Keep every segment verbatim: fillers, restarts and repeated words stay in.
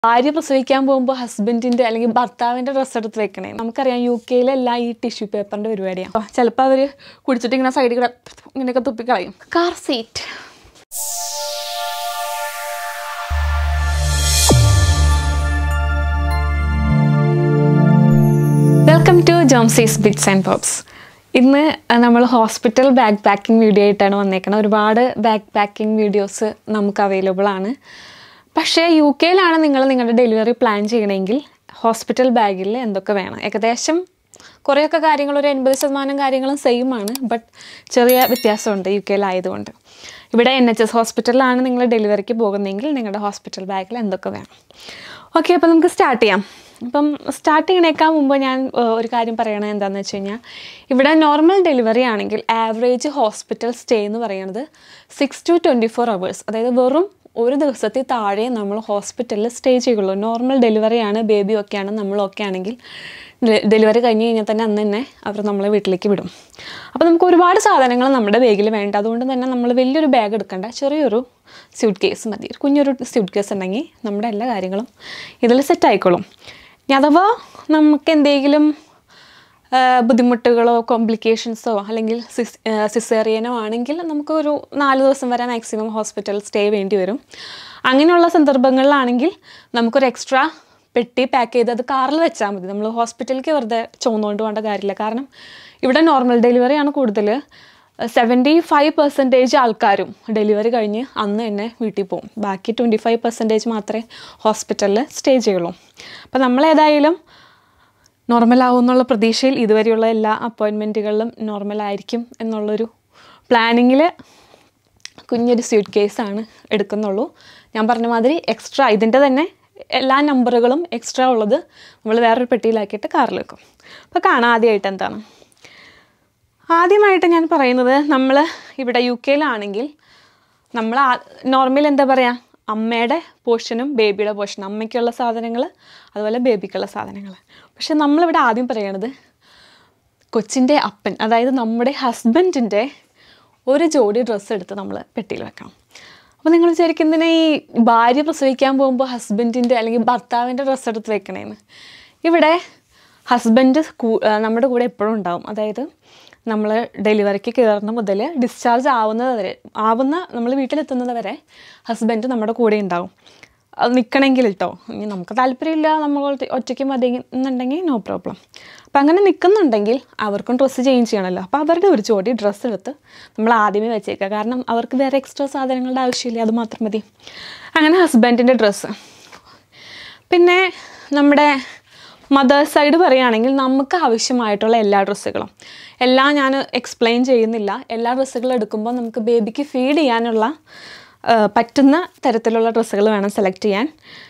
ഭാര്യ പ്രസവിക്കാൻ പോകുമ്പോൾ ഹസ്ബൻഡിൻ്റെ അല്ലെങ്കിൽ ഭർത്താവിൻ്റെ ഡ്രസ്സ് എടുത്ത് വെക്കണേ. നമുക്കറിയാം യു കെയിലെല്ലാം ഈ ടിഷ്യൂ പേപ്പറിൻ്റെ പരിപാടിയാണ്. ചിലപ്പോൾ അവർ കുടിച്ചിട്ട് ഇങ്ങനെ സൈഡിൽ കൂടെ ഇങ്ങനെയൊക്കെ തുപ്പിക്കളയും. Car seat. Welcome to Jomsy's bits and pops. ഇന്ന് നമ്മൾ ഹോസ്പിറ്റൽ ബാഗ് പാക്കിംഗ് വീഡിയോ ആയിട്ടാണ് വന്നേക്കുന്നത്. ഒരുപാട് ബാഗ് പാക്കിംഗ് വീഡിയോസ് നമുക്ക് അവൈലബിൾ ആണ്. പക്ഷേ യു കെയിലാണ് നിങ്ങൾ നിങ്ങളുടെ ഡെലിവറി പ്ലാൻ ചെയ്യണമെങ്കിൽ ഹോസ്പിറ്റൽ ബാഗിൽ എന്തൊക്കെ വേണം? ഏകദേശം കുറേയൊക്കെ കാര്യങ്ങൾ, ഒരു എൺപത് ശതമാനം കാര്യങ്ങളും സെയിം ആണ്. ബട്ട് ചെറിയ വ്യത്യാസമുണ്ട് യു കെയിലായതുകൊണ്ട്. ഇവിടെ എൻ എച്ച് എസ് ഹോസ്പിറ്റലിലാണ് നിങ്ങൾ ഡെലിവറിക്ക് പോകുന്നതെങ്കിൽ നിങ്ങളുടെ ഹോസ്പിറ്റൽ ബാഗിൽ എന്തൊക്കെ വേണം? ഓക്കെ, അപ്പോൾ നമുക്ക് സ്റ്റാർട്ട് ചെയ്യാം. അപ്പം സ്റ്റാർട്ട് ചെയ്യണേക്കാൾ മുമ്പ് ഞാൻ ഒരു കാര്യം പറയണത് എന്താണെന്ന് വെച്ച് കഴിഞ്ഞാൽ, ഇവിടെ നോർമൽ ഡെലിവറി ആണെങ്കിൽ ആവറേജ് ഹോസ്പിറ്റൽ സ്റ്റേ എന്ന് പറയുന്നത് six to twenty four hours, അതായത് വെറും ഒരു ദിവസത്തിൽ താഴെ നമ്മൾ ഹോസ്പിറ്റലിൽ സ്റ്റേ ചെയ്യുള്ളൂ. നോർമൽ ഡെലിവറിയാണ്, ബേബി ഒക്കെയാണ്, നമ്മളൊക്കെ ആണെങ്കിൽ ഡെലിവറി കഴിഞ്ഞ് കഴിഞ്ഞാൽ തന്നെ അന്ന് തന്നെ അവർ നമ്മളെ വീട്ടിലേക്ക് വിടും. അപ്പോൾ നമുക്ക് ഒരുപാട് സാധനങ്ങൾ നമ്മുടെ ബാഗിൽ വേണ്ട. അതുകൊണ്ട് തന്നെ നമ്മൾ വലിയൊരു ബാഗ് എടുക്കേണ്ട, ചെറിയൊരു സ്യൂട്ട് കേസ് മതി. കുഞ്ഞൊരു സ്യൂട്ട് കേസ് ഉണ്ടെങ്കിൽ നമ്മുടെ എല്ലാ കാര്യങ്ങളും ഇതിൽ സെറ്റ് ആയിക്കോളും. ഇനി അഥവാ നമുക്ക് എന്തെങ്കിലും ബുദ്ധിമുട്ടുകളോ കോംപ്ലിക്കേഷൻസോ അല്ലെങ്കിൽ സിസ് സിസേറിയനോ ആണെങ്കിൽ നമുക്ക് ഒരു നാല് ദിവസം വരെ മാക്സിമം ഹോസ്പിറ്റൽ സ്റ്റേ വേണ്ടി വരും. അങ്ങനെയുള്ള സന്ദർഭങ്ങളിലാണെങ്കിൽ നമുക്കൊരു എക്സ്ട്രാ പെട്ടി പാക്ക് ചെയ്ത് അത് കാറിൽ വെച്ചാൽ മതി. നമ്മൾ ഹോസ്പിറ്റലിലേക്ക് വെറുതെ ചുമന്നുകൊണ്ട് പോകേണ്ട കാര്യമില്ല. കാരണം ഇവിടെ നോർമൽ ഡെലിവറിയാണ് കൂടുതൽ. സെവൻറ്റി ഫൈവ് പെർസെൻറ്റേജ് ആൾക്കാരും ഡെലിവറി കഴിഞ്ഞ് അന്ന് തന്നെ വീട്ടിൽ പോകും. ബാക്കി ട്വൻറ്റി ഫൈവ് പെർസെൻറ്റേജ് മാത്രമേ ഹോസ്പിറ്റലിൽ സ്റ്റേ ചെയ്യുള്ളൂ. അപ്പോൾ നമ്മളേതായാലും നോർമലാവും എന്നുള്ള പ്രതീക്ഷയിൽ ഇതുവരെയുള്ള എല്ലാ അപ്പോയിൻമെൻറ്റുകളിലും നോർമലായിരിക്കും എന്നുള്ളൊരു പ്ലാനിങ്ങിൽ കുഞ്ഞൊരു സ്യൂട്ട് കേസാണ് എടുക്കുന്നുള്ളൂ. ഞാൻ പറഞ്ഞ മാതിരി എക്സ്ട്രാ ഇതിൻ്റെ തന്നെ എല്ലാ നമ്പറുകളും എക്സ്ട്രാ ഉള്ളത് നമ്മൾ വേറൊരു പെട്ടിയിലാക്കിയിട്ട് കാറിൽ വെക്കും. അപ്പോൾ കാണാം ആദ്യമായിട്ട് എന്താണ്. ആദ്യമായിട്ട് ഞാൻ പറയുന്നത്, നമ്മൾ ഇവിടെ യു കെയിലാണെങ്കിൽ നമ്മൾ നോർമൽ എന്താ പറയുക, അമ്മയുടെ പോർഷനും ബേബിയുടെ പോർഷനും, അമ്മയ്ക്കുള്ള സാധനങ്ങൾ അതുപോലെ ബേബിക്കുള്ള സാധനങ്ങൾ. പക്ഷെ നമ്മളിവിടെ ആദ്യം പറയണത് കൊച്ചിൻ്റെ അപ്പൻ, അതായത് നമ്മുടെ ഹസ്ബൻഡിൻ്റെ ഒരു ജോഡി ഡ്രസ്സ് എടുത്ത് നമ്മൾ പെട്ടിയിൽ വെക്കണം. അപ്പോൾ നിങ്ങൾ വിചാരിക്കുന്നതിന് ഈ ഭാര്യ പ്രസവിക്കാൻ പോകുമ്പോൾ ഹസ്ബൻഡിൻ്റെ അല്ലെങ്കിൽ ഭർത്താവിൻ്റെ ഡ്രസ്സ് എടുത്ത് വെക്കണേന്ന്. ഇവിടെ ഹസ്ബൻഡ് നമ്മുടെ കൂടെ എപ്പോഴും ഉണ്ടാവും. അതായത് നമ്മൾ ഡെലിവറിക്ക് കയറുന്ന മുതൽ ഡിസ്ചാർജ് ആവുന്നത് വരെ ആവുന്ന നമ്മൾ വീട്ടിലെത്തുന്നത് വരെ ഹസ്ബൻഡ് നമ്മുടെ കൂടെ ഉണ്ടാവും. അത് നിൽക്കണമെങ്കിൽ കേട്ടോ. ഇനി നമുക്ക് താല്പര്യമില്ല, നമ്മൾ ഒറ്റയ്ക്ക് മതി എന്നുണ്ടെങ്കിൽ നോ പ്രോബ്ലം. അപ്പം അങ്ങനെ നിൽക്കുന്നുണ്ടെങ്കിൽ അവർക്കും ഡ്രസ്സ് ചേഞ്ച് ചെയ്യണമല്ലോ. അപ്പോൾ അവരുടെ ഒരു ജോഡി ഡ്രസ്സ് എടുത്ത് നമ്മൾ ആദ്യമേ വെച്ചേക്കുക. കാരണം അവർക്ക് വേറെ എക്സ്ട്രാ സാധനങ്ങളുടെ ആവശ്യമില്ല, അത് മാത്രം മതി. അങ്ങനെ ഹസ്ബൻഡിൻ്റെ ഡ്രസ്സ്. പിന്നെ നമ്മുടെ മദേഴ്സ് സൈഡ് പറയുകയാണെങ്കിൽ നമുക്ക് ആവശ്യമായിട്ടുള്ള എല്ലാ ഡ്രസ്സുകളും, എല്ലാം ഞാൻ എക്സ്പ്ലെയിൻ ചെയ്യുന്നില്ല. എല്ലാ ഡ്രസ്സുകളും എടുക്കുമ്പോൾ നമുക്ക് ബേബിക്ക് ഫീഡ് ചെയ്യാനുള്ള പറ്റുന്ന തരത്തിലുള്ള ഡ്രസ്സുകൾ വേണം സെലക്ട് ചെയ്യാൻ.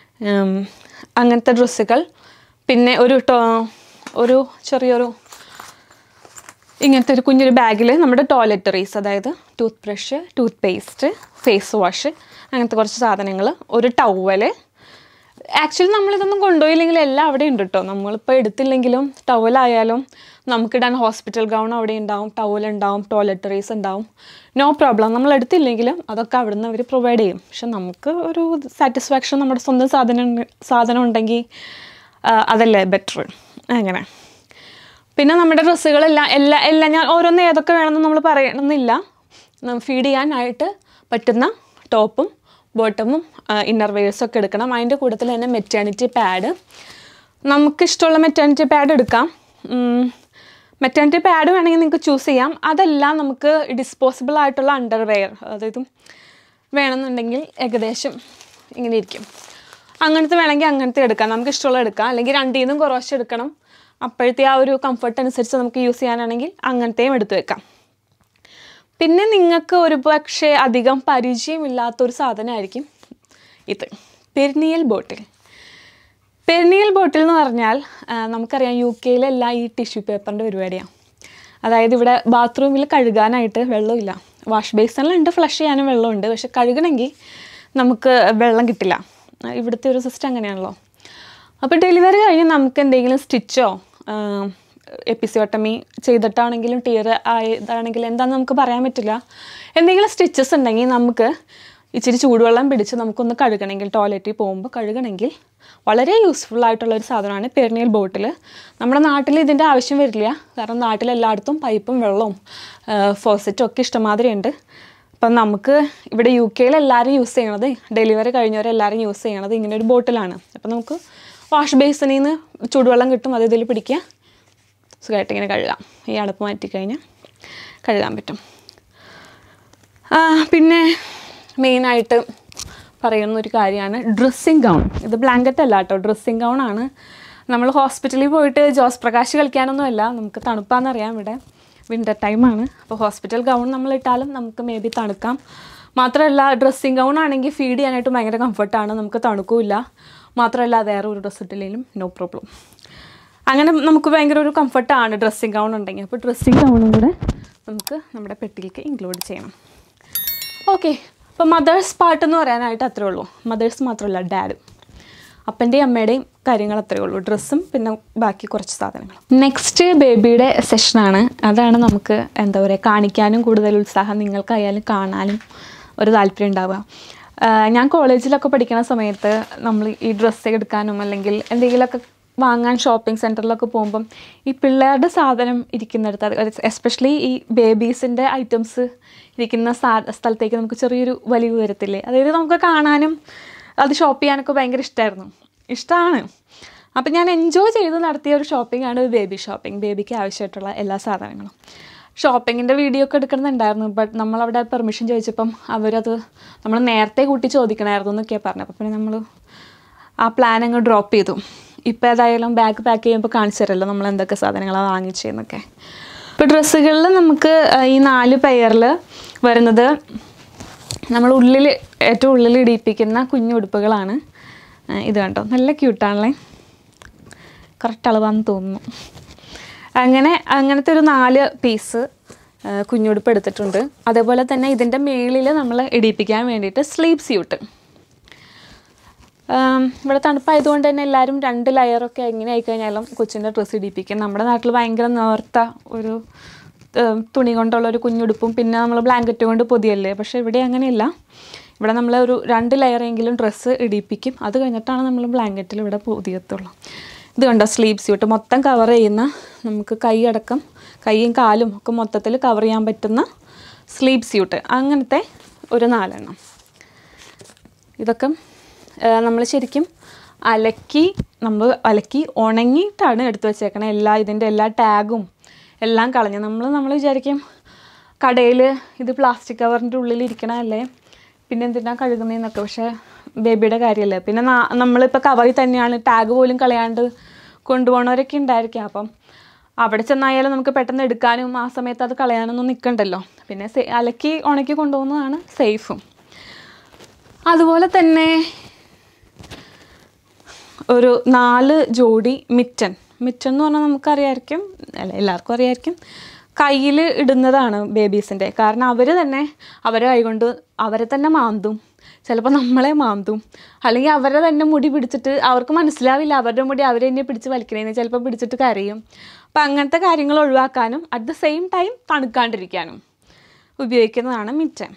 അങ്ങനത്തെ ഡ്രസ്സുകൾ. പിന്നെ ഒരു ടോ ഒരു ചെറിയൊരു ഇങ്ങനത്തെ ഒരു കുഞ്ഞൊരു ബാഗിൽ നമ്മുടെ ടോയ്ലറ്ററീസ്, അതായത് tooth brush, tooth paste, face wash, അങ്ങനത്തെ കുറച്ച് സാധനങ്ങൾ, ഒരു ടവല്. ആക്ച്വലി നമ്മളിതൊന്നും കൊണ്ടുപോയില്ലെങ്കിൽ എല്ലാം അവിടെ ഉണ്ട് കേട്ടോ. നമ്മളിപ്പോൾ എടുത്തില്ലെങ്കിലും ടവലായാലും നമുക്കിടാൻ ഹോസ്പിറ്റൽ ഗൗൺ അവിടെ ഉണ്ടാവും, ടവലുണ്ടാവും, ടോയ്ലറ്ററീസ് ഉണ്ടാവും, നോ പ്രോബ്ലം. നമ്മൾ എടുത്തില്ലെങ്കിലും അതൊക്കെ അവിടെ നിന്ന് അവർ പ്രൊവൈഡ് ചെയ്യും. പക്ഷെ നമുക്ക് ഒരു സാറ്റിസ്ഫാക്ഷൻ നമ്മുടെ സ്വന്തം സാധനം സാധനം ഉണ്ടെങ്കിൽ അതല്ലേ ബെറ്റർ. അങ്ങനെ. പിന്നെ നമ്മുടെ ഡ്രസ്സുകളെല്ലാം എല്ലാ എല്ലാം ഞാൻ ഓരോന്ന് ഏതൊക്കെ വേണമെന്ന് നമ്മൾ പറയണമെന്നില്ല. ഫീഡ് ചെയ്യാനായിട്ട് പറ്റുന്ന ടോപ്പും ബോട്ടമും ഇന്നർ വെയേഴ്സും ഒക്കെ എടുക്കണം. അതിൻ്റെ കൂട്ടത്തിൽ തന്നെ മെറ്റേണിറ്റി പാഡ്, നമുക്കിഷ്ടമുള്ള മെറ്റേണിറ്റി പാഡ് എടുക്കാം. മെറ്റേണിറ്റി പാഡ് വേണമെങ്കിൽ നിങ്ങൾക്ക് ചൂസ് ചെയ്യാം. അതെല്ലാം നമുക്ക് ഡിസ്പോസിബിൾ ആയിട്ടുള്ള അണ്ടർവെയർ, അതായത് വേണമെന്നുണ്ടെങ്കിൽ ഏകദേശം ഇങ്ങനെ ഇരിക്കും. അങ്ങനത്തെ വേണമെങ്കിൽ അങ്ങനത്തെ എടുക്കാം, നമുക്ക് ഇഷ്ടമുള്ള എടുക്കാം. അല്ലെങ്കിൽ രണ്ടിൽ നിന്നും കുറച്ച് എടുക്കണം, അപ്പോഴത്തെ ആ ഒരു കംഫർട്ട് അനുസരിച്ച് നമുക്ക് യൂസ് ചെയ്യാനാണെങ്കിൽ അങ്ങനത്തെയും എടുത്ത് വെക്കാം. പിന്നെ നിങ്ങൾക്ക് ഒരു പക്ഷേ അധികം പരിചയമില്ലാത്തൊരു സാധനമായിരിക്കും ഇത്, പെരിനിയൽ ബോട്ടിൽ. പെരിനിയൽ ബോട്ടിൽ എന്ന് പറഞ്ഞാൽ നമുക്കറിയാം യു കെയിലെല്ലാം ഈ ടിഷ്യൂ പേപ്പറിൻ്റെ പരിപാടിയാണ്. അതായത് ഇവിടെ ബാത്റൂമിൽ കഴുകാനായിട്ട് വെള്ളമില്ല. വാഷ് ബേസിനിലുണ്ട്, ഫ്ലഷ് ചെയ്യാനും വെള്ളമുണ്ട്. പക്ഷെ കഴുകണമെങ്കിൽ നമുക്ക് വെള്ളം കിട്ടില്ല. ഇവിടുത്തെ ഒരു സിസ്റ്റം അങ്ങനെയാണല്ലോ. അപ്പോൾ ഡെലിവറി കഴിഞ്ഞ് നമുക്ക് എന്തെങ്കിലും സ്റ്റിച്ചോ എപ്പിസിയോട്ടമി ചെയ്തിട്ടാണെങ്കിലും ടിയർ ആയതാണെങ്കിലും എന്താണെന്ന് നമുക്ക് പറയാൻ പറ്റില്ല. എന്തെങ്കിലും സ്റ്റിച്ചസ് ഉണ്ടെങ്കിൽ നമുക്ക് ഇച്ചിരി ചൂടുവെള്ളം പിടിച്ച് നമുക്കൊന്ന് കഴുകണമെങ്കിൽ, ടോയ്ലറ്റിൽ പോകുമ്പോൾ കഴുകണമെങ്കിൽ വളരെ യൂസ്ഫുൾ ആയിട്ടുള്ളൊരു സാധനമാണ് പെരിനിയൽ ബോട്ടിൽ. നമ്മുടെ നാട്ടിൽ ഇതിൻ്റെ ആവശ്യം വരില്ല, കാരണം നാട്ടിലെല്ലായിടത്തും പൈപ്പും വെള്ളവും ഫോസറ്റും ഒക്കെ ഇഷ്ടമാതിരി ഉണ്ട്. അപ്പം നമുക്ക് ഇവിടെ യു കെയിൽ എല്ലാവരും യൂസ് ചെയ്യണത്, ഡെലിവറി കഴിഞ്ഞവരെല്ലാവരും യൂസ് ചെയ്യണത് ഇങ്ങനെ ഒരു ബോട്ടിലാണ്. അപ്പം നമുക്ക് വാഷ് ബേസിനിൽ നിന്ന് ചൂടുവെള്ളം കിട്ടും, അത് ഇതിൽ പിടിക്കുക, സുഖമായിട്ട് ഇങ്ങനെ കഴുകാം. ഈ അടപ്പ് മാറ്റിക്കഴിഞ്ഞാൽ കഴുകാൻ പറ്റും. പിന്നെ മെയിനായിട്ട് പറയുന്നൊരു കാര്യമാണ് ഡ്രസ്സിങ് ഗൗൺ. ഇത് ബ്ലാങ്കറ്റ് അല്ല കേട്ടോ, ഡ്രസ്സിങ് ഗൗൺ ആണ്. നമ്മൾ ഹോസ്പിറ്റലിൽ പോയിട്ട് ജോസ് പ്രകാശ് കളിക്കാനൊന്നുമല്ല, നമുക്ക് തണുപ്പാണെന്നറിയാം, ഇവിടെ വിൻ്റർ ടൈമാണ്. അപ്പോൾ ഹോസ്പിറ്റൽ ഗൗൺ നമ്മൾ ഇട്ടാലും നമുക്ക് മേ ബി തണുക്കാം. മാത്രമല്ല ഡ്രസ്സിങ് ഗൗൺ ആണെങ്കിൽ ഫീഡ് ചെയ്യാനായിട്ട് ഭയങ്കര കംഫർട്ടാണ്, നമുക്ക് തണുക്കില്ല. മാത്രമല്ല വേറെ ഒരു ഡ്രസ്സ് ഇട്ടില്ലെങ്കിലും നോ പ്രോബ്ലം. അങ്ങനെ നമുക്ക് ഭയങ്കര ഒരു കംഫർട്ടാണ് ഡ്രസ്സിങ് ഗൗൺ ഉണ്ടെങ്കിൽ. അപ്പോൾ ഡ്രസ്സിങ് ഗൗണും കൂടെ നമുക്ക് നമ്മുടെ പെട്ടിയിലേക്ക് ഇൻക്ലൂഡ് ചെയ്യണം. ഓക്കെ, അപ്പോൾ മദേഴ്സ് പാർട്ട് എന്ന് പറയാനായിട്ട് അത്രേ ഉള്ളൂ. മദേഴ്സ് മാത്രമല്ല, ഡാഡ്, അപ്പൻ്റെയും അമ്മയുടെയും കാര്യങ്ങൾ അത്രയേ ഉള്ളൂ. ഡ്രസ്സും പിന്നെ ബാക്കി കുറച്ച് സാധനങ്ങൾ. നെക്സ്റ്റ് ബേബിയുടെ സെഷനാണ്. അതാണ് നമുക്ക് എന്താ പറയുക, കാണിക്കാനും കൂടുതൽ ഉത്സാഹം, നിങ്ങൾക്കായാലും കാണാനും ഒരു താല്പര്യം ഉണ്ടാവുക. ഞാൻ കോളേജിലൊക്കെ പഠിക്കുന്ന സമയത്ത് നമ്മൾ ഈ ഡ്രസ്സ് എടുക്കാനും അല്ലെങ്കിൽ എന്തെങ്കിലുമൊക്കെ വാങ്ങാൻ ഷോപ്പിംഗ് സെൻറ്ററിലൊക്കെ പോകുമ്പം ഈ പിള്ളേരുടെ സാധനം ഇരിക്കുന്നിടത്ത്, എസ്പെഷ്യലി ഈ ബേബീസിൻ്റെ ഐറ്റംസ് ഇരിക്കുന്ന സ്ഥലത്തേക്ക് നമുക്ക് ചെറിയൊരു വലിവ് വരത്തില്ലേ, അതായത് നമുക്ക് കാണാനും അത് ഷോപ്പ് ചെയ്യാനൊക്കെ ഭയങ്കര ഇഷ്ടമായിരുന്നു, ഇഷ്ടമാണ്. അപ്പം ഞാൻ എൻജോയ് ചെയ്ത് നടത്തിയ ഒരു ഷോപ്പിംഗ് ആണ് ബേബി ഷോപ്പിംഗ്. ബേബിക്ക് ആവശ്യമായിട്ടുള്ള എല്ലാ സാധനങ്ങളും. ഷോപ്പിങ്ങിൻ്റെ വീഡിയോ ഒക്കെ എടുക്കണമെന്നുണ്ടായിരുന്നു, ബട്ട് നമ്മളവിടെ പെർമിഷൻ ചോദിച്ചപ്പം അവരത് നമ്മൾ നേരത്തെ കൂട്ടി ചോദിക്കണമായിരുന്നു എന്നൊക്കെയാണ് പറഞ്ഞത്. അപ്പം പിന്നെ നമ്മൾ ആ പ്ലാൻ അങ്ങ് ഡ്രോപ്പ് ചെയ്തു. ഇപ്പോൾ ഏതായാലും ബാഗ് പാക്ക് ചെയ്യുമ്പോൾ കാണിച്ചു തരല്ലോ നമ്മൾ എന്തൊക്കെ സാധനങ്ങളാണ് വാങ്ങിച്ചതെന്നൊക്കെ. ഇപ്പോൾ ഡ്രസ്സുകളിൽ നമുക്ക് ഈ നാല് പെയറിൽ വരുന്നത് നമ്മൾ ഉള്ളിൽ ഏറ്റവും ഉള്ളിൽ ഇടിപ്പിക്കുന്ന കുഞ്ഞു ഉടുപ്പുകളാണ്. ഇത് കണ്ടോ, നല്ല ക്യൂട്ടാണല്ലേ, കറക്റ്റ് അളവാന്ന് തോന്നുന്നു. അങ്ങനെ അങ്ങനത്തെ ഒരു നാല് പീസ് കുഞ്ഞുടുപ്പ് എടുത്തിട്ടുണ്ട്. അതേപോലെ തന്നെ ഇതിൻ്റെ മേളിൽ നമ്മൾ ഇടിപ്പിക്കാൻ വേണ്ടിയിട്ട് സ്ലീവ് സ്യൂട്ട്. ഇവിടെ തണുപ്പായതുകൊണ്ട് തന്നെ എല്ലാവരും രണ്ട് ലെയറൊക്കെ എങ്ങനെ ആയിക്കഴിഞ്ഞാലും കൊച്ചിൻ്റെ ഡ്രസ്സ് ഇടിപ്പിക്കും. നമ്മുടെ നാട്ടിൽ ഭയങ്കര നേർത്ത ഒരു തുണി കൊണ്ടുള്ള ഒരു കുഞ്ഞുടുപ്പും പിന്നെ നമ്മൾ ബ്ലാങ്കറ്റ് കൊണ്ട് പൊതിയല്ലേ. പക്ഷേ ഇവിടെ അങ്ങനെയല്ല, ഇവിടെ നമ്മൾ ഒരു രണ്ട് ലെയറെങ്കിലും ഡ്രസ്സ് ഇടിപ്പിക്കും. അത് കഴിഞ്ഞിട്ടാണ് നമ്മൾ ബ്ലാങ്കറ്റിൽ ഇവിടെ പൊതിയത്തുള്ളൂ. ഇത് കണ്ടോ, സ്ലീവ് സ്യൂട്ട് മൊത്തം കവർ ചെയ്യുന്ന, നമുക്ക് കൈ അടക്കം കൈയും കാലും ഒക്കെ മൊത്തത്തിൽ കവർ ചെയ്യാൻ പറ്റുന്ന സ്ലീവ് സ്യൂട്ട്, അങ്ങനത്തെ ഒരു നാലെണ്ണം. ഇതൊക്കെ നമ്മൾ ശരിക്കും അലക്കി നമ്മൾ അലക്കി ഉണങ്ങിയിട്ടാണ് എടുത്തു വെച്ചേക്കണേ. എല്ലാ ഇതിൻ്റെ എല്ലാ ടാഗും എല്ലാം കളഞ്ഞ് നമ്മൾ നമ്മൾ വിചാരിക്കും കടയിൽ ഇത് പ്ലാസ്റ്റിക് കവറിൻ്റെ ഉള്ളിലിരിക്കണമല്ലേ, പിന്നെ എന്തിനാണ് കഴുകുന്നതെന്നൊക്കെ. പക്ഷേ ബേബിയുടെ കാര്യമല്ലേ. പിന്നെ നമ്മളിപ്പോൾ കവറിൽ തന്നെയാണ്, ടാഗ് പോലും കളയാണ്ട് കൊണ്ടുപോകണവരൊക്കെ ഉണ്ടായിരിക്കാം. അപ്പം അവിടെ ചെന്നായാലും നമുക്ക് പെട്ടെന്ന് എടുക്കാനും ആ സമയത്ത് അത് കളയാനൊന്നും നിൽക്കണ്ടല്ലോ. പിന്നെ അലക്കി ഉണക്കി കൊണ്ടുപോകുന്നതാണ് സേഫും. അതുപോലെ തന്നെ ഒരു നാല് ജോഡി മിറ്റൻ. മിറ്റൻ എന്ന് പറഞ്ഞാൽ നമുക്കറിയാമായിരിക്കും, അല്ല എല്ലാവർക്കും അറിയാമായിരിക്കും, കയ്യിൽ ഇടുന്നതാണ് ബേബീസിൻ്റെ. കാരണം അവർ തന്നെ അവരെ കൈകൊണ്ട് അവരെ തന്നെ മാന്തും, ചിലപ്പോൾ നമ്മളെ മാന്തും, അല്ലെങ്കിൽ അവരെ തന്നെ മുടി പിടിച്ചിട്ട് അവർക്ക് മനസ്സിലാവില്ല അവരുടെ മുടി അവർ തന്നെ പിടിച്ച് വലിക്കണേന്ന്, ചിലപ്പോൾ പിടിച്ചിട്ട് കരയും. അപ്പം അങ്ങനത്തെ കാര്യങ്ങൾ ഒഴിവാക്കാനും അറ്റ് ദ സെയിം ടൈം തണുക്കാണ്ടിരിക്കാനും ഉപയോഗിക്കുന്നതാണ് മിറ്റൻ.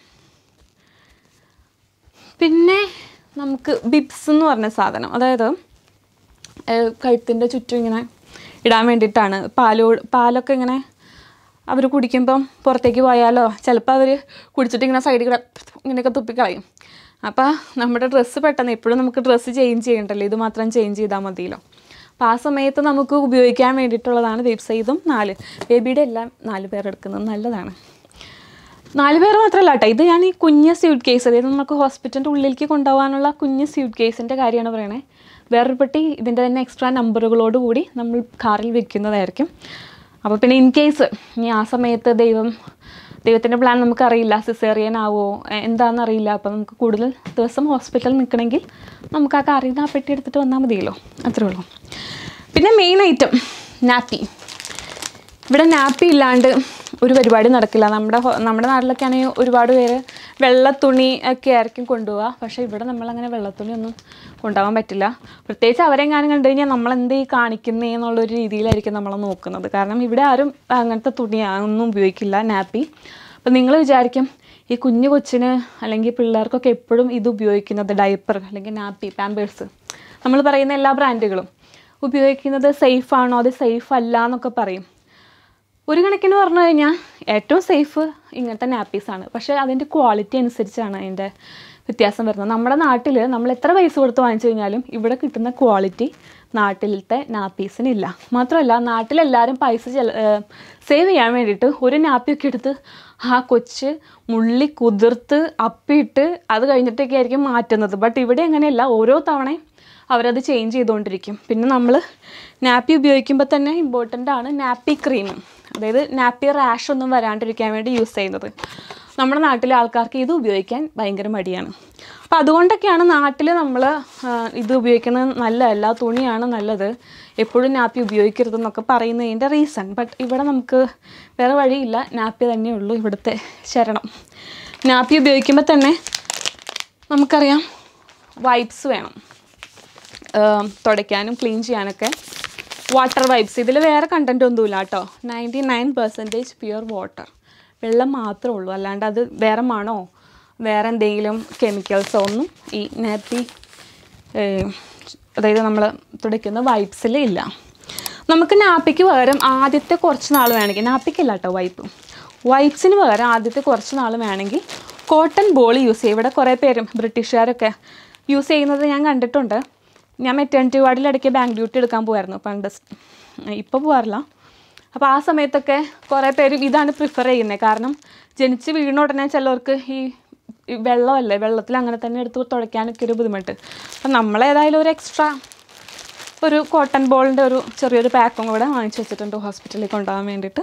പിന്നെ നമുക്ക് ബിബ്സ് എന്ന് പറഞ്ഞ സാധനം, അതായത് കഴുത്തിൻ്റെ ചുറ്റും ഇങ്ങനെ ഇടാൻ വേണ്ടിയിട്ടാണ്. പാലോ പാലൊക്കെ ഇങ്ങനെ അവർ കുടിക്കുമ്പം പുറത്തേക്ക് പോയാലോ ചിലപ്പോൾ അവർ കുടിച്ചിട്ട് ഇങ്ങനെ സൈഡിൽ കൂടെ ഇങ്ങനെയൊക്കെ തുപ്പിക്കളയും. അപ്പോൾ നമ്മുടെ ഡ്രസ്സ് പെട്ടെന്ന് എപ്പോഴും നമുക്ക് ഡ്രസ്സ് ചേഞ്ച് ചെയ്യണ്ടല്ലോ, ഇത് മാത്രം ചേഞ്ച് ചെയ്താൽ മതിയല്ലോ. അപ്പോൾ ആ സമയത്ത് നമുക്ക് ഉപയോഗിക്കാൻ വേണ്ടിയിട്ടുള്ളതാണ് ബേബ്സ്. ഇതും നാല്, ബേബിയുടെ എല്ലാം നാല് പേർ എടുക്കുന്നത് നല്ലതാണ്. നാല് പേർ മാത്രമല്ല കേട്ടോ, ഇത് ഞാൻ ഈ കുഞ്ഞ് സ്യൂട്ട് കേസ്, അതായത് നമുക്ക് ഹോസ്പിറ്റലിൻ്റെ ഉള്ളിലേക്ക് കൊണ്ടുപോകാനുള്ള കുഞ്ഞ് സ്യൂട്ട് കേസിൻ്റെ കാര്യമാണ് പറയണേ. വേറൊരു പെട്ടി ഇതിൻ്റെ തന്നെ എക്സ്ട്രാ നമ്പറുകളോട് കൂടി നമ്മൾ കാറിൽ വെക്കുന്നതായിരിക്കും. അപ്പോൾ പിന്നെ ഇൻ കേസ് ഇനി ആ സമയത്ത് ദൈവം ദൈവത്തിൻ്റെ പ്ലാൻ നമുക്കറിയില്ല, സിസേറിയൻ ആവോ എന്താണെന്നറിയില്ല, അപ്പോൾ നമുക്ക് കൂടുതൽ ദിവസം ഹോസ്പിറ്റലിൽ നിൽക്കണമെങ്കിൽ നമുക്ക് ആ കാറിൽ നിന്ന് ആ പെട്ടി എടുത്തിട്ട് വന്നാൽ മതിയല്ലോ, അത്രേ ഉള്ളൂ. പിന്നെ മെയിൻ ഐറ്റം നാപ്പി. ഇവിടെ നാപ്പി ഇല്ലാണ്ട് ഒരു പരിപാടി നടക്കില്ല. നമ്മുടെ നമ്മുടെ നാട്ടിലൊക്കെ ആണെങ്കിൽ ഒരുപാട് പേര് വെള്ളത്തുണി ഒക്കെ ആയിരിക്കും കൊണ്ടുപോവുക. പക്ഷേ ഇവിടെ നമ്മളങ്ങനെ വെള്ളത്തുണി ഒന്നും കൊണ്ടുപോകാൻ പറ്റില്ല. പ്രത്യേകിച്ച് അവരെങ്ങാനും കണ്ടു കഴിഞ്ഞാൽ നമ്മളെന്തേ കാണിക്കുന്നേ എന്നുള്ളൊരു രീതിയിലായിരിക്കും നമ്മൾ നോക്കുന്നത്. കാരണം ഇവിടെ ആരും അങ്ങനത്തെ തുണി ഒന്നും ഉപയോഗിക്കില്ല, നാപ്പി. അപ്പം നിങ്ങൾ വിചാരിക്കും ഈ കുഞ്ഞു കൊച്ചിന് അല്ലെങ്കിൽ പിള്ളേർക്കൊക്കെ എപ്പോഴും ഇത് ഉപയോഗിക്കുന്നത് ഡയപ്പർ അല്ലെങ്കിൽ നാപ്പി പാമ്പേഴ്സ് നമ്മൾ പറയുന്ന എല്ലാ ബ്രാൻഡുകളും ഉപയോഗിക്കുന്നത് സേഫാണോ അത് സേഫ് അല്ല എന്നൊക്കെ പറയും. ഒരു കണക്കിന് പറഞ്ഞു കഴിഞ്ഞാൽ ഏറ്റവും സേഫ് ഇങ്ങനത്തെ നാപ്പീസാണ്. പക്ഷേ അതിൻ്റെ ക്വാളിറ്റി അനുസരിച്ചാണ് അതിൻ്റെ വ്യത്യാസം വരുന്നത്. നമ്മുടെ നാട്ടിൽ നമ്മൾ എത്ര പൈസ കൊടുത്ത് വാങ്ങിച്ചു കഴിഞ്ഞാലും ഇവിടെ കിട്ടുന്ന ക്വാളിറ്റി നാട്ടിലത്തെ നാപ്പീസിനില്ല. മാത്രമല്ല നാട്ടിലെല്ലാവരും പൈസ ചെല സേവ് ചെയ്യാൻ വേണ്ടിയിട്ട് ഒരു നാപ്പിയൊക്കെ എടുത്ത് ആ കൊച്ച് മുള്ളി കുതിർത്ത് അപ്പിയിട്ട് അത് കഴിഞ്ഞിട്ടൊക്കെ ആയിരിക്കും മാറ്റുന്നത്. ബട്ട് ഇവിടെ അങ്ങനെയല്ല, ഓരോ തവണയും അവരത് ചേഞ്ച് ചെയ്തുകൊണ്ടിരിക്കും. പിന്നെ നമ്മൾ നാപ്പി ഉപയോഗിക്കുമ്പോൾ തന്നെ ഇമ്പോർട്ടൻ്റ് ആണ് നാപ്പി ക്രീം, അതായത് നാപ്പി റാഷ് ഒന്നും വരാണ്ടിരിക്കാൻ വേണ്ടി യൂസ് ചെയ്യുന്നത്. നമ്മുടെ നാട്ടിലെ ആൾക്കാർക്ക് ഇത് ഉപയോഗിക്കാൻ ഭയങ്കര മടിയാണ്. അപ്പോൾ അതുകൊണ്ടൊക്കെയാണ് നാട്ടിൽ നമ്മൾ ഇത് ഉപയോഗിക്കുന്നത് നല്ലതല്ല, തുണിയാണ് നല്ലത്, എപ്പോഴും നാപ്പി ഉപയോഗിക്കരുതെന്നൊക്കെ പറയുന്നതിൻ്റെ റീസൺ. ബട്ട് ഇവിടെ നമുക്ക് വേറെ വഴിയില്ല, നാപ്പി തന്നെയുള്ളൂ ഇവിടുത്തെ ശരണം. നാപ്പി ഉപയോഗിക്കുമ്പോൾ തന്നെ നമുക്കറിയാം വൈപ്സ് വേണം തുടയ്ക്കാനും ക്ലീൻ ചെയ്യാനൊക്കെ. വാട്ടർ വൈപ്സ്, ഇതിൽ വേറെ കണ്ടൻറ്റ് ഒന്നുമില്ല കേട്ടോ. Ninety nine percentage pure water, വെള്ളം മാത്രമേ ഉള്ളൂ, അല്ലാണ്ട് അത് വേറെ മണോ വേറെ എന്തെങ്കിലും കെമിക്കൽസോ ഒന്നും ഈ നാപ്പി അതായത് നമ്മൾ തുടയ്ക്കുന്ന വൈപ്സിൽ ഇല്ല. നമുക്ക് നാപ്പിക്ക് പകരം ആദ്യത്തെ കുറച്ച് നാൾ വേണമെങ്കിൽ, നാപ്പിക്കല്ല കേട്ടോ വൈപ്പ്, വൈപ്സിന് പകരം ആദ്യത്തെ കുറച്ച് നാൾ വേണമെങ്കിൽ കോട്ടൺ ബോൾ യൂസ് ചെയ്യും. ഇവിടെ കുറേ പേരും ബ്രിട്ടീഷുകാരൊക്കെ യൂസ് ചെയ്യുന്നത് ഞാൻ കണ്ടിട്ടുണ്ട്. ഞാൻ മെറ്റേണിറ്റി വാർഡിൽ ഇടയ്ക്ക് ബാങ്ക് ഡ്യൂട്ടി എടുക്കാൻ പോകുമായിരുന്നു പണ്ട്, ഇപ്പോൾ പോകാറില്ല. അപ്പോൾ ആ സമയത്തൊക്കെ കുറേ പേരും ഇതാണ് പ്രിഫർ ചെയ്യുന്നത്. കാരണം ജനിച്ച് വീണ ഉടനെ ചിലവർക്ക് ഈ വെള്ളമല്ലേ, വെള്ളത്തിൽ അങ്ങനെ തന്നെ എടുത്ത് തുടയ്ക്കാനൊക്കെ ഒരു ബുദ്ധിമുട്ട്. അപ്പം നമ്മളേതായാലും ഒരു എക്സ്ട്രാ ഒരു കോട്ടൺ ബോളിൻ്റെ ഒരു ചെറിയൊരു പാക്കും കൂടെ വാങ്ങിച്ചു വെച്ചിട്ടുണ്ട് ഹോസ്പിറ്റലിൽ കൊണ്ടുപോകാൻ വേണ്ടിയിട്ട്.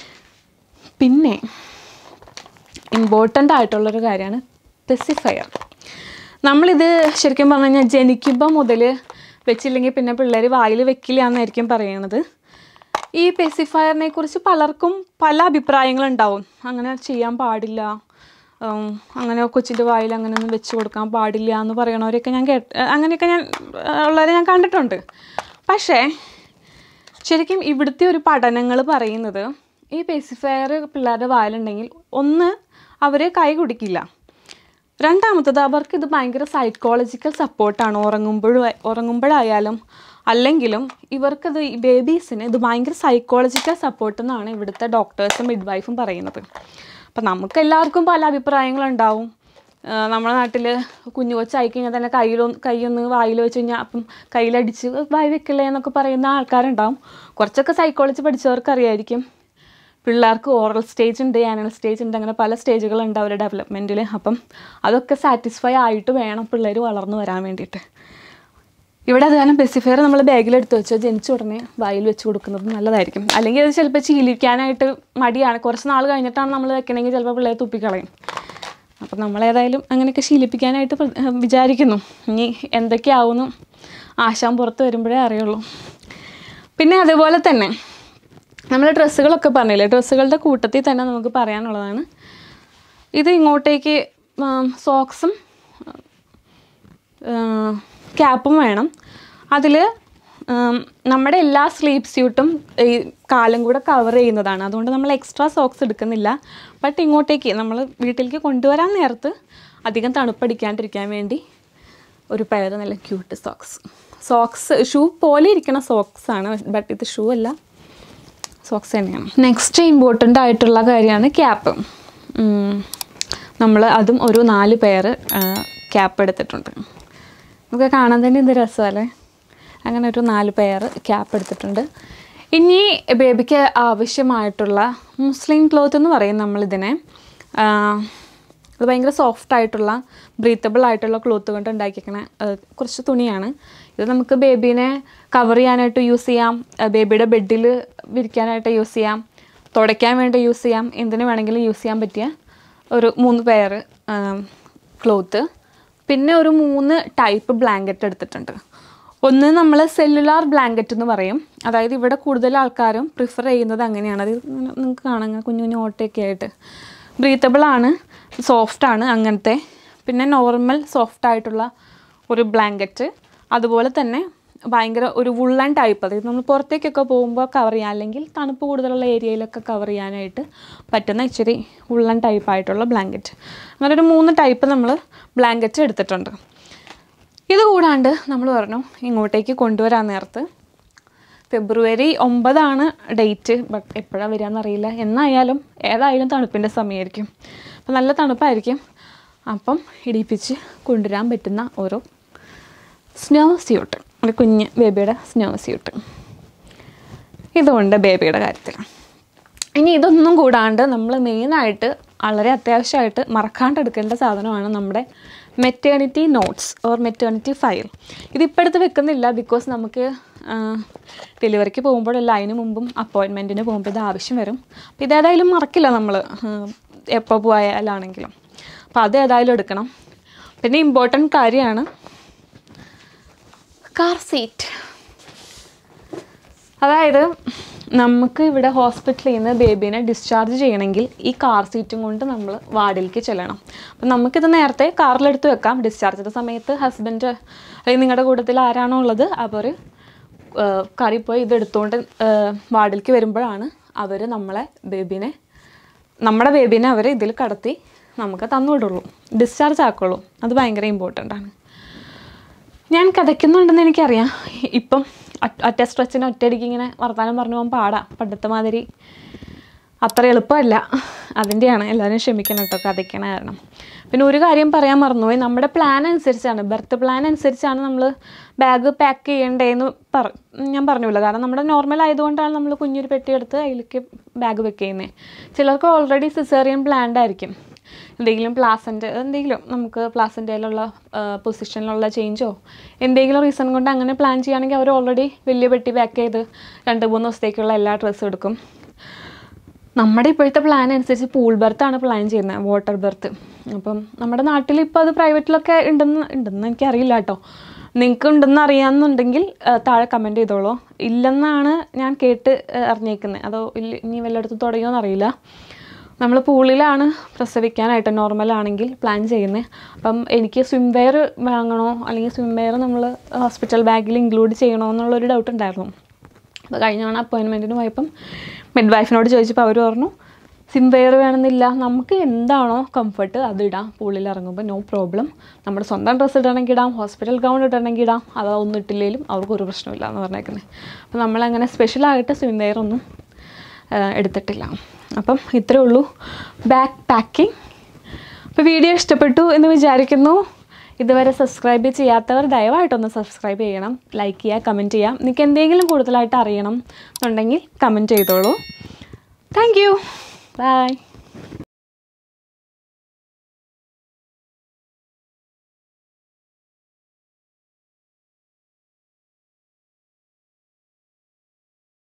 പിന്നെ ഇമ്പോർട്ടൻ്റ് ആയിട്ടുള്ളൊരു കാര്യമാണ് പെസിഫയർ. നമ്മളിത് ശരിക്കും പറഞ്ഞു കഴിഞ്ഞാൽ ജനിക്കുമ്പോൾ മുതൽ വെച്ചില്ലെങ്കിൽ പിന്നെ പിള്ളേർ വായിൽ വെക്കില്ല എന്നായിരിക്കും പറയണത്. ഈ പെസിഫയറിനെ കുറിച്ച് പലർക്കും പല അഭിപ്രായങ്ങളുണ്ടാവും. അങ്ങനെ ചെയ്യാൻ പാടില്ല, അങ്ങനെ കൊച്ചിൻ്റെ വായിൽ അങ്ങനെയൊന്നും വെച്ച് കൊടുക്കാൻ പാടില്ല എന്ന് പറയണവരൊക്കെ ഞാൻ കേട്ട് അങ്ങനെയൊക്കെ ഞാൻ ഉള്ളവരെ ഞാൻ കണ്ടിട്ടുണ്ട്. പക്ഷേ ശരിക്കും ഇവിടുത്തെ ഒരു പഠനങ്ങൾ പറയുന്നത് ഈ പെസിഫയർ പിള്ളേരുടെ വായിലുണ്ടെങ്കിൽ ഒന്ന് അവർ കൈ കുടിക്കില്ല, രണ്ടാമത്തത് അവർക്ക് ഇത് ഭയങ്കര സൈക്കോളജിക്കൽ സപ്പോർട്ടാണ്. ഉറങ്ങുമ്പോഴും ഉറങ്ങുമ്പോഴായാലും അല്ലെങ്കിലും ഇവർക്കത് ബേബീസിന് ഇത് ഭയങ്കര സൈക്കോളജിക്കൽ സപ്പോർട്ട് എന്നാണ് ഇവിടുത്തെ ഡോക്ടേഴ്സും മിഡ്വൈഫും പറയുന്നത്. അപ്പം നമുക്ക് എല്ലാവർക്കും പല അഭിപ്രായങ്ങളുണ്ടാവും. നമ്മുടെ നാട്ടിൽ കുഞ്ഞു കൊച്ചായി കഴിഞ്ഞാൽ തന്നെ കയ്യിലൊന്ന് കൈയൊന്ന് വായിൽ വെച്ച് കഴിഞ്ഞാൽ അപ്പം കയ്യിലടിച്ച് വായി വെക്കില്ലേ എന്നൊക്കെ പറയുന്ന ആൾക്കാരുണ്ടാവും. കുറച്ചൊക്കെ സൈക്കോളജി പഠിച്ചവർക്ക് അറിയായിരിക്കും. പിള്ളേർക്ക് ഓറൽ സ്റ്റേജ് ഉണ്ട്, ആനൽ സ്റ്റേജ് ഉണ്ട്, അങ്ങനെ പല സ്റ്റേജുകളുണ്ട് അവരുടെ ഡെവലപ്മെൻറ്റിൽ. അപ്പം അതൊക്കെ സാറ്റിസ്ഫൈ ആയിട്ട് വേണം പിള്ളേർ വളർന്നു വരാൻ വേണ്ടിയിട്ട്. ഇവിടെ അത് കാരണം പെസിഫയർ നമ്മൾ ബാഗിലെടുത്ത് വെച്ചോ ജനിച്ച ഉടനെ വായിൽ വെച്ച് കൊടുക്കുന്നത് നല്ലതായിരിക്കും. അല്ലെങ്കിൽ അത് ചിലപ്പോൾ ചീലിക്കാനായിട്ട് മടിയാണ്, കുറച്ച് നാൾ കഴിഞ്ഞിട്ടാണ് നമ്മൾ വെക്കണമെങ്കിൽ ചിലപ്പോൾ പിള്ളേർ തുപ്പിക്കളയും. അപ്പം നമ്മളേതായാലും അങ്ങനെയൊക്കെ ശീലിപ്പിക്കാനായിട്ട് വിചാരിക്കുന്നു. ഇനി എന്തൊക്കെയാവുന്നു ആശാൻ പുറത്ത് വരുമ്പോഴേ അറിയുള്ളൂ. പിന്നെ അതുപോലെ തന്നെ നമ്മൾ ഡ്രസ്സുകളൊക്കെ പറഞ്ഞില്ലേ, ഡ്രസ്സുകളുടെ കൂട്ടത്തിൽ തന്നെ നമുക്ക് പറയാനുള്ളതാണ് ഇത് ഇങ്ങോട്ടേക്ക് സോക്സും ക്യാപ്പും വേണം. അതിൽ നമ്മുടെ എല്ലാ സ്ലീപ്പ് സ്യൂട്ടും ഈ കാലും കൂടെ കവർ ചെയ്യുന്നതാണ്. അതുകൊണ്ട് നമ്മൾ എക്സ്ട്രാ സോക്സ് എടുക്കുന്നില്ല. ബട്ട് ഇങ്ങോട്ടേക്ക് നമ്മൾ വീട്ടിലേക്ക് കൊണ്ടുവരാൻ നേരത്ത് അധികം തണുപ്പടിക്കാണ്ടിരിക്കാൻ വേണ്ടി ഒരു പെയർ നല്ല ക്യൂട്ട് സോക്സ്. സോക്സ് ഷൂ പോലെ ഇരിക്കുന്ന സോക്സാണ്, ബട്ട് ഇത് ഷൂ അല്ല, സോക്സ് തന്നെയാണ്. നെക്സ്റ്റ് ഇമ്പോർട്ടൻ്റ് ആയിട്ടുള്ള കാര്യമാണ് ക്യാപ്പ്. നമ്മൾ അതും ഒരു നാല് പെയർ ക്യാപ്പ് എടുത്തിട്ടുണ്ട്. നമുക്ക് കാണാൻ തന്നെ എന്ത് രസമല്ലേ. അങ്ങനെ ഒരു നാല് പെയർ ക്യാപ്പ് എടുത്തിട്ടുണ്ട്. ഇനി ബേബിക്ക് ആവശ്യമായിട്ടുള്ള മുസ്ലിം ക്ലോത്ത് എന്ന് പറയും നമ്മളിതിനെ. അത് ഭയങ്കര സോഫ്റ്റ് ആയിട്ടുള്ള ബ്രീത്തബിൾ ആയിട്ടുള്ള ക്ലോത്ത് കൊണ്ട് ഉണ്ടാക്കിയിരിക്കണ കുറച്ച് തുണിയാണ്. ഇത് നമുക്ക് ബേബീനെ കവർ ചെയ്യാനായിട്ട് യൂസ് ചെയ്യാം, ബേബിയുടെ ബെഡിൽ വിരിക്കാനായിട്ട് യൂസ് ചെയ്യാം, തുടയ്ക്കാൻ വേണ്ടി യൂസ് ചെയ്യാം, എന്തിനു വേണമെങ്കിലും യൂസ് ചെയ്യാൻ പറ്റിയ ഒരു മൂന്ന് പെയർ ക്ലോത്ത്. പിന്നെ ഒരു മൂന്ന് ടൈപ്പ് ബ്ലാങ്കറ്റ് എടുത്തിട്ടുണ്ട്. ഒന്ന് നമ്മൾ സെല്ലുലാർ ബ്ലാങ്കറ്റ് എന്ന് പറയും. അതായത് ഇവിടെ കൂടുതൽ ആൾക്കാരും പ്രിഫർ ചെയ്യുന്നത് അങ്ങനെയാണ്. അത് നിങ്ങൾക്ക് കാണാം കുഞ്ഞു കുഞ്ഞു ഓട്ടയൊക്കെ ആയിട്ട്. ബ്രീത്തബിളാണ്, സോഫ്റ്റാണ് അങ്ങനത്തെ. പിന്നെ നോർമൽ സോഫ്റ്റ് ആയിട്ടുള്ള ഒരു ബ്ലാങ്കറ്റ്. അതുപോലെ തന്നെ ഭയങ്കര ഒരു വുള്ളൻ ടൈപ്പ്, അതായത് നമ്മൾ പുറത്തേക്കൊക്കെ പോകുമ്പോൾ കവർ ചെയ്യാൻ, അല്ലെങ്കിൽ തണുപ്പ് കൂടുതലുള്ള ഏരിയയിലൊക്കെ കവർ ചെയ്യാനായിട്ട് പറ്റുന്ന ഇച്ചിരി വുള്ളൻ ടൈപ്പായിട്ടുള്ള ബ്ലാങ്കറ്റ്. അങ്ങനെ ഒരു മൂന്ന് ടൈപ്പ് നമ്മൾ ബ്ലാങ്കറ്റ് എടുത്തിട്ടുണ്ട്. ഇത് കൂടാണ്ട് നമ്മൾ പറഞ്ഞു ഇങ്ങോട്ടേക്ക് കൊണ്ടുവരാൻ നേരത്ത് ഫെബ്രുവരി ഒമ്പതാണ് ഡേറ്റ്, ബട്ട് എപ്പോഴാണ് വരികയെന്നറിയില്ല. എന്നായാലും ഏതായാലും തണുപ്പിൻ്റെ സമയമായിരിക്കും, അപ്പം നല്ല തണുപ്പായിരിക്കും. അപ്പം ഇടിപ്പിച്ച് കൊണ്ടുവരാൻ പറ്റുന്ന ഓരോ സ്നോ സ്യൂട്ട്, ഒരു കുഞ്ഞ് ബേബിയുടെ സ്നോ സ്യൂട്ട് ഇതുകൊണ്ട് ബേബിയുടെ കാര്യത്തിൽ. ഇനി ഇതൊന്നും കൂടാണ്ട് നമ്മൾ മെയിനായിട്ട് വളരെ അത്യാവശ്യമായിട്ട് മറക്കാണ്ട് എടുക്കേണ്ട സാധനമാണ് നമ്മുടെ maternity notes or maternity file. ഇതിപ്പോൾ എടുത്ത് വെക്കുന്നില്ല, ബിക്കോസ് നമുക്ക് ഡെലിവറിക്ക് പോകുമ്പോഴല്ല, അതിന് മുമ്പും അപ്പോയിൻമെൻറ്റിന് പോകുമ്പോൾ ഇത് ആവശ്യം വരും. അപ്പോൾ ഇതേതായാലും മറക്കില്ല നമ്മൾ എപ്പോൾ പോയാലാണെങ്കിലും. അപ്പോൾ അത് ഏതായാലും എടുക്കണം. പിന്നെ ഇമ്പോർട്ടൻറ്റ് കാര്യമാണ് കാർ സീറ്റ്. അതായത് നമുക്ക് ഇവിടെ ഹോസ്പിറ്റലിൽ നിന്ന് ബേബീനെ ഡിസ്ചാർജ് ചെയ്യണമെങ്കിൽ ഈ കാർ സീറ്റും കൊണ്ട് നമ്മൾ വാർഡിലേക്ക് ചെല്ലണം. അപ്പം നമുക്കിത് നേരത്തെ കാറിലെടുത്ത് വെക്കാം. ഡിസ്ചാർജിൻ്റെ സമയത്ത് ഹസ്ബൻഡ് അല്ലെങ്കിൽ നിങ്ങളുടെ കൂട്ടത്തിൽ ആരാണോ ഉള്ളത് അവർ കാറിൽ പോയി ഇതെടുത്തുകൊണ്ട് വാർഡിലേക്ക് വരുമ്പോഴാണ് അവർ നമ്മളെ ബേബീനെ നമ്മുടെ ബേബീനെ അവർ ഇതിൽ കടത്തി നമുക്ക് തന്നുവിടുള്ളൂ, ഡിസ്ചാർജ് ആക്കുള്ളൂ. അത് ഭയങ്കര ഇമ്പോർട്ടൻ്റ് ആണ്. ഞാൻ കഥയ്ക്കുന്നുണ്ടെന്ന് എനിക്കറിയാം. ഇപ്പം ഒറ്റ സ്ട്രെച്ചിന് ഒറ്റയടിക്ക് ഇങ്ങനെ വർത്താനം പറഞ്ഞു പോകാൻ പാടാം, പണ്ടത്തെ മാതിരി അത്ര എളുപ്പമല്ല. അതിൻ്റെയാണ്, എല്ലാവരും ക്ഷമിക്കണം കേട്ടോ കഥയ്ക്കണ കാരണം. പിന്നെ ഒരു കാര്യം പറയാൻ മറന്നുപോയി, നമ്മുടെ പ്ലാൻ അനുസരിച്ചാണ്, ബർത്ത് പ്ലാൻ അനുസരിച്ചാണ് നമ്മൾ ബാഗ് പാക്ക് ചെയ്യേണ്ടതെന്ന് പറ ഞാൻ പറഞ്ഞില്ല. കാരണം നമ്മുടെ നോർമൽ ആയതുകൊണ്ടാണ് നമ്മൾ കുഞ്ഞൊരു പെട്ടിയെടുത്ത് അതിലേക്ക് ബാഗ് വെക്ക് ചെയ്യുന്നത്. ചിലർക്ക് ഓൾറെഡി സിസേറിയൻ പ്ലാൻഡ് ആയിരിക്കും. എന്തെങ്കിലും പ്ലാസൻ്റ് എന്തെങ്കിലും നമുക്ക് പ്ലാസൻ്റയിലുള്ള പൊസിഷനിലുള്ള ചേഞ്ചോ എന്തെങ്കിലും റീസൺ കൊണ്ട് അങ്ങനെ പ്ലാൻ ചെയ്യുകയാണെങ്കിൽ അവർ ഓൾറെഡി വലിയ പെട്ടി പാക്ക് ചെയ്ത് രണ്ട് മൂന്ന് ദിവസത്തേക്കുള്ള എല്ലാ ഡ്രസ്സും എടുക്കും. നമ്മുടെ ഇപ്പോഴത്തെ പ്ലാൻ അനുസരിച്ച് പൂൾ ബർത്താണ് പ്ലാൻ ചെയ്യുന്നത്, വാട്ടർ ബർത്ത്. അപ്പം നമ്മുടെ നാട്ടിൽ ഇപ്പോൾ അത് പ്രൈവറ്റിലൊക്കെ ഉണ്ടെന്ന് ഉണ്ടെന്ന് എനിക്കറിയില്ല കേട്ടോ. നിങ്ങൾക്ക് ഉണ്ടെന്ന് അറിയാമെന്നുണ്ടെങ്കിൽ താഴെ കമൻറ്റ് ചെയ്തോളൂ. ഇല്ലെന്നാണ് ഞാൻ കേട്ട് അറിഞ്ഞേക്കുന്നത്, അതോ ഇല്ല ഇനി വല്ലയിടത്തും തുടങ്ങിയോന്ന് അറിയില്ല. നമ്മൾ പൂളിലാണ് പ്രസവിക്കാനായിട്ട് നോർമലാണെങ്കിൽ പ്ലാൻ ചെയ്യുന്നത്. അപ്പം എനിക്ക് സ്വിം വെയർ വാങ്ങണോ അല്ലെങ്കിൽ സ്വിം വെയർ നമ്മൾ ഹോസ്പിറ്റൽ ബാഗിൽ ഇൻക്ലൂഡ് ചെയ്യണോ എന്നുള്ളൊരു ഡൗട്ട് ഉണ്ടായിരുന്നു. അപ്പോൾ കഴിഞ്ഞ തവണ അപ്പോയിൻമെൻറ്റിന് പോയപ്പം മിഡ് വൈഫിനോട് ചോദിച്ചപ്പോൾ അവർ പറഞ്ഞു സ്വിം വെയർ വേണമെന്നില്ല, നമുക്ക് എന്താണോ കംഫർട്ട് അതിടാം പൂളിൽ ഇറങ്ങുമ്പോൾ, നോ പ്രോബ്ലം. നമ്മുടെ സ്വന്തം ഡ്രസ്സ് ഇടണമെങ്കിൽ ഇടാം, ഹോസ്പിറ്റൽ ഗൗൺ ഇടണമെങ്കിൽ ഇടാം, അതൊന്നും ഇട്ടില്ലെങ്കിലും അവർക്കൊരു പ്രശ്നമില്ല എന്ന് പറഞ്ഞേക്കുന്നത്. അപ്പോൾ നമ്മളങ്ങനെ സ്പെഷ്യലായിട്ട് സ്വിം വെയർ ഒന്നും എടുത്തിട്ടില്ല. അപ്പം ഇത്രയേ ഉള്ളൂ ബാഗ് പാക്കിംഗ്. അപ്പോൾ വീഡിയോ ഇഷ്ടപ്പെട്ടു എന്ന് വിചാരിക്കുന്നു. ഇതുവരെ സബ്സ്ക്രൈബ് ചെയ്യാത്തവർ ദയവായിട്ടൊന്ന് സബ്സ്ക്രൈബ് ചെയ്യണം, ലൈക്ക് ചെയ്യുക, കമൻറ്റ് ചെയ്യാം. നിങ്ങൾക്ക് എന്തെങ്കിലും കൂടുതലായിട്ട് അറിയണം എന്നുണ്ടെങ്കിൽ കമൻറ്റ് ചെയ്തോളൂ. Thank you, by.